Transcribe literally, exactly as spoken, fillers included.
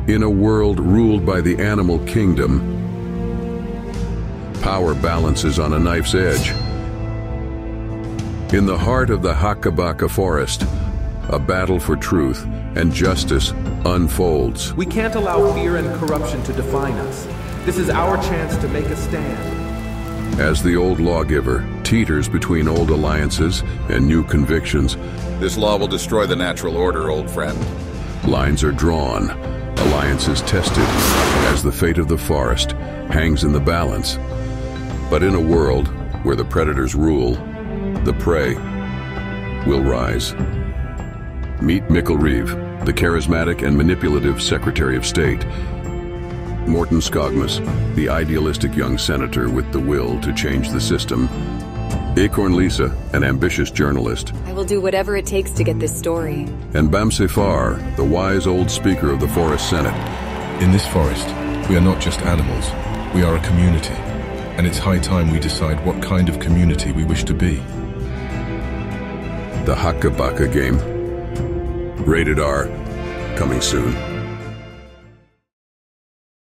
In a world ruled by the animal kingdom, power balances on a knife's edge. In the heart of the Hakkebakke Forest, a battle for truth and justice unfolds. We can't allow fear and corruption to define us. This is our chance to make a stand. As the old lawgiver teeters between old alliances and new convictions, this law will destroy the natural order, old friend. Lines are drawn, alliances tested, as the fate of the forest hangs in the balance. But in a world where the predators rule, the prey will rise. Meet Mikkel Rev, the charismatic and manipulative Secretary of State. Morten Skogmus, the idealistic young senator with the will to change the system. Ekorn-Lise, an ambitious journalist. I will do whatever it takes to get this story. And Bamsefar, the wise old speaker of the Forest Senate. In this forest, we are not just animals, we are a community. And it's high time we decide what kind of community we wish to be. The Hakkebakke game. Rated R, coming soon.